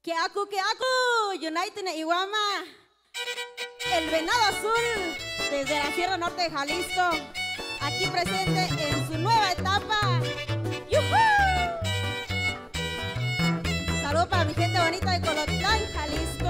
Keaku, United Iguama, el venado azul desde la Sierra Norte de Jalisco, aquí presente en su nueva etapa. ¡Yujú! Saludos para mi gente bonita de Colotlán, Jalisco.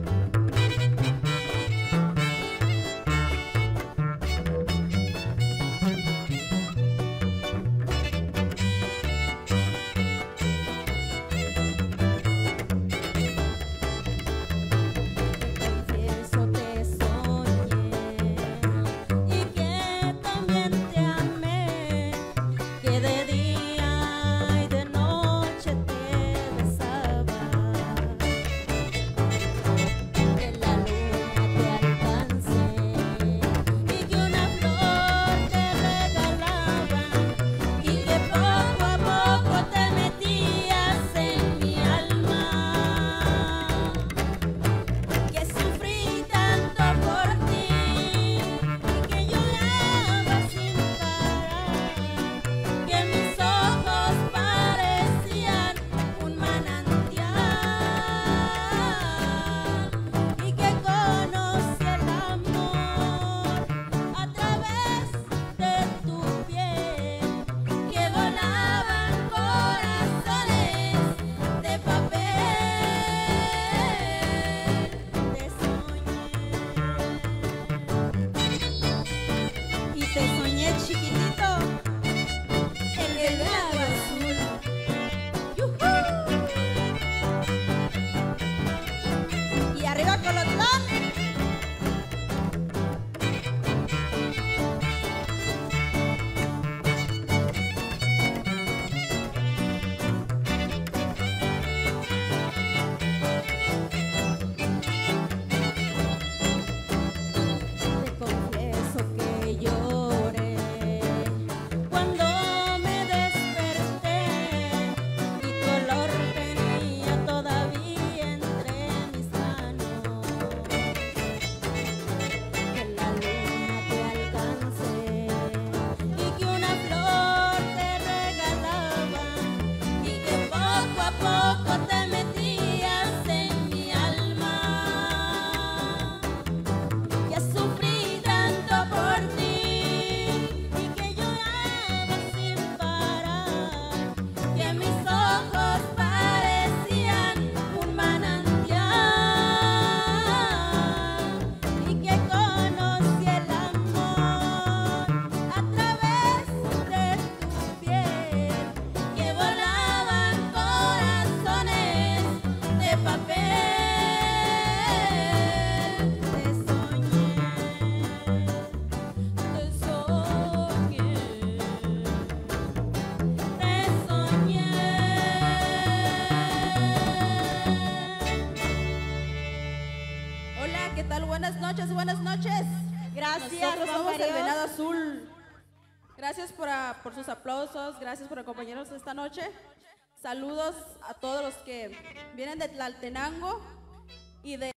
Te soñé chiquitito, el venado azul. ¡Yujú! Y arriba Colotlán. Te confieso que yo ¿qué tal? Buenas noches, buenas noches. Gracias. Nosotros somos el Venado Azul. Gracias por sus aplausos, gracias por acompañarnos esta noche. Saludos a todos los que vienen de Tlaltenango y de